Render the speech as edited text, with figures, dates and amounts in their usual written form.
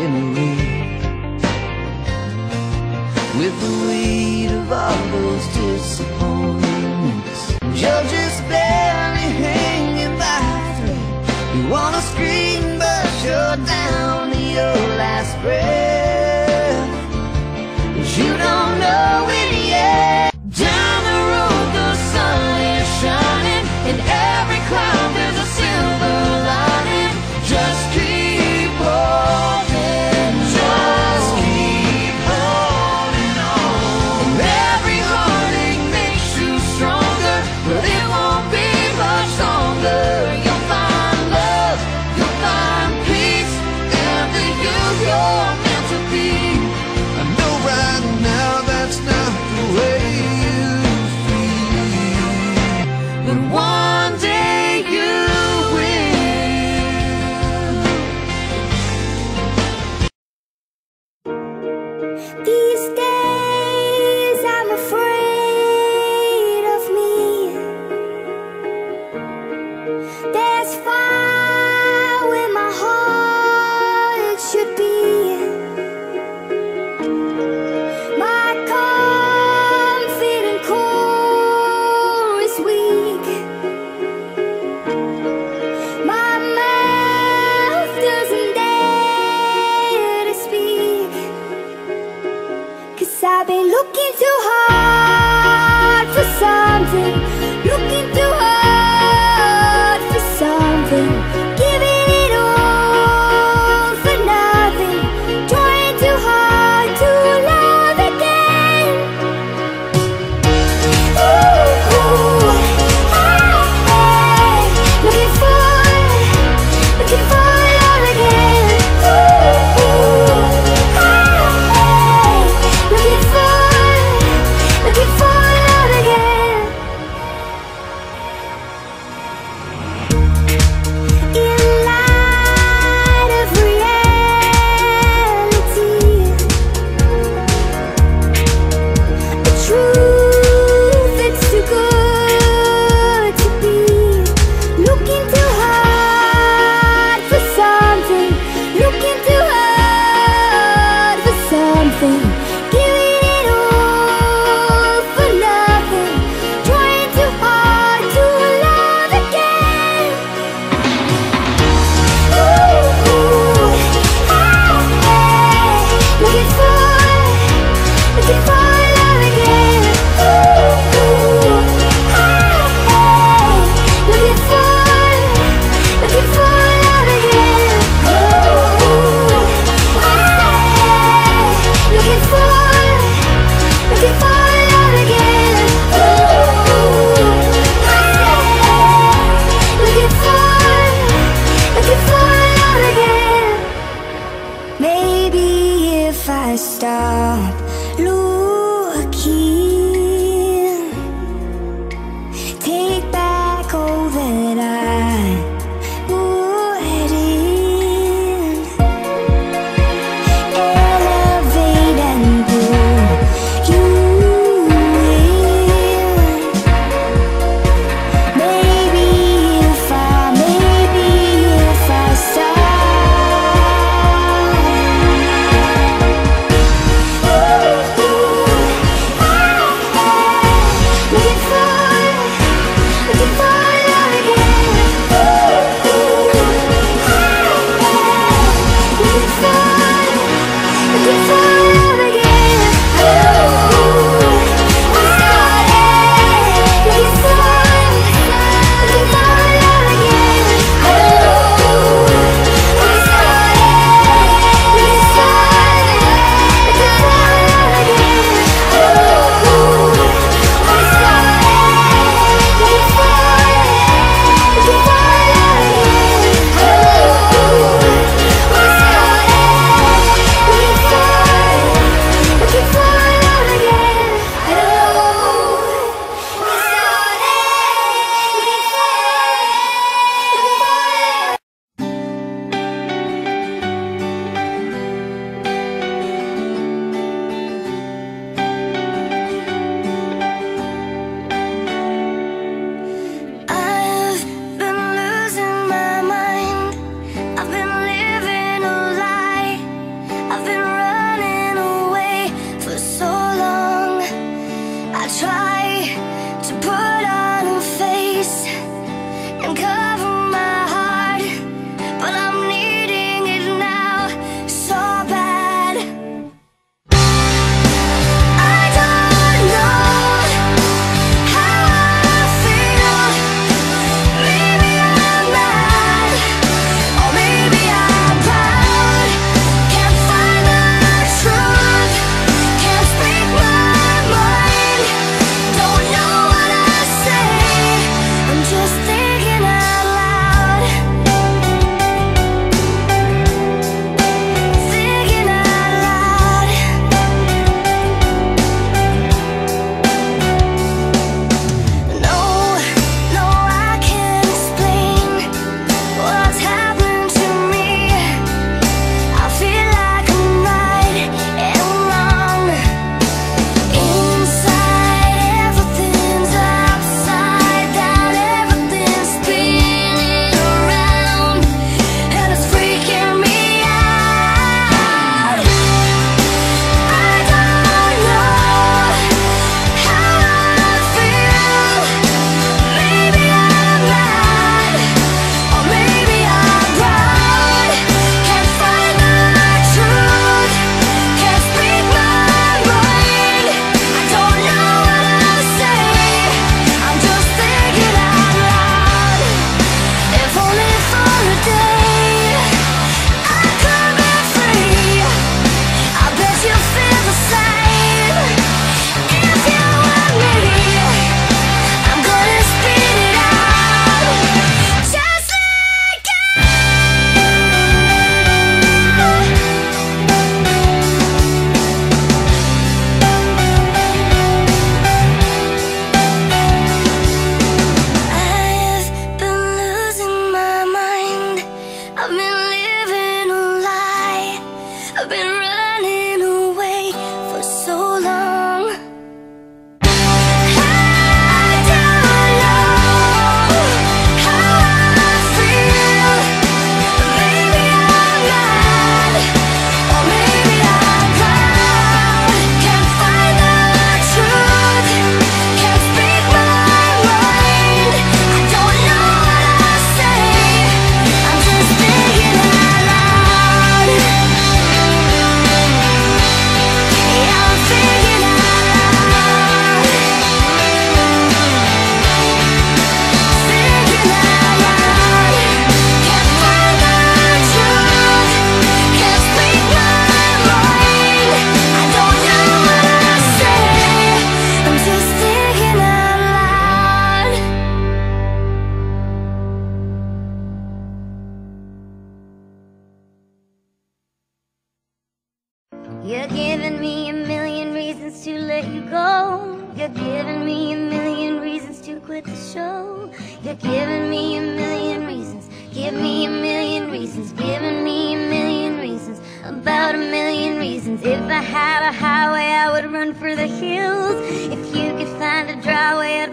memory, with the weight of all those disappointments. You're just barely hanging by a thread. You wanna scream but you're down to your last breath, but you don't know it yet. Down the road the sun is shining, in every cloud there's a silver lining. Just keep holding, just keep holding on. And every heartache makes you stronger, but it won't be much longer. You'll find love, you'll find peace, and the you you're meant to be. I know right now that's not the way you feel, but one day you will. These days I'm afraid of me. There's fire where my heart should be. My confident core is weak. My mouth doesn't dare to speak, 'cause I've been looking too hard for something, looking too hard for something, giving it all for nothing, trying too hard to love again. Ooh, hey, looking for love again. Ooh, hey, looking for love again. In light of reality, a truth that's too good to be. Looking too hard for something, looking too hard for something, giving it all for nothing, trying too hard to love again. Ooh, hey, looking for love again. Ooh, hey, looking for love again. Ooh, hey, looking for love again. Ooh, hey, looking for love again. Maybe if I stop looking, take back all that I put in, elevate and pull you in. Maybe if I stop. Looking for love again. Looking for love again. Looking for love again. I've been running away for so long. I don't know how I feel. Maybe I'm mad, or maybe I'm proud. Can't find the truth, can't speak my mind. I don't know what I say, I'm just thinking out loud. Yeah, I'm thinking out loud. Thinking out loud. Can't find the truth, can't speak my mind. I don't know what I say, I'm just thinking out loud. You're giving me a million reasons to let you go. You're giving me a million reasons to quit the show. You're giving me a million reasons. Give me a million reasons. Giving me a million reasons. About a million reasons. If I had a highway, I would run for the hills. If you could find a dry way,